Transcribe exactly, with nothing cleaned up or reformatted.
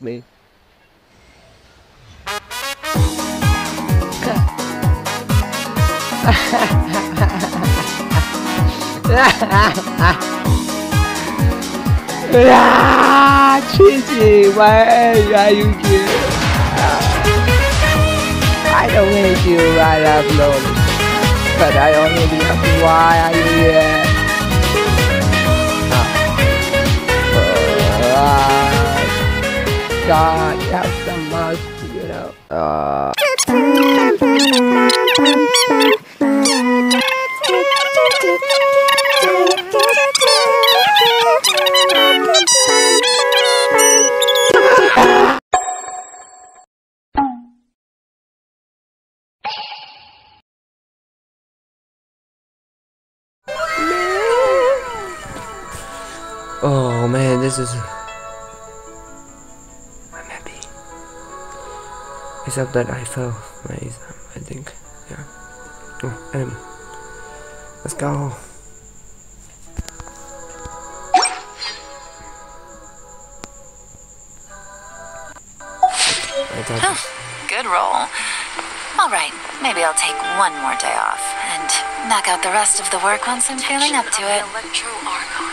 me. Ah, cheesy, why are you here? I don't hate you, I love lonely. But I only love you, why are you here? God, you have some mouth, you know. Uh. Oh man, this is. I'm happy. Except that I fell my exam, I think. Yeah. Oh, anyway. Let's go. Oh, good roll. Alright, maybe I'll take one more day off and knock out the rest of the work once I'm feeling up to it.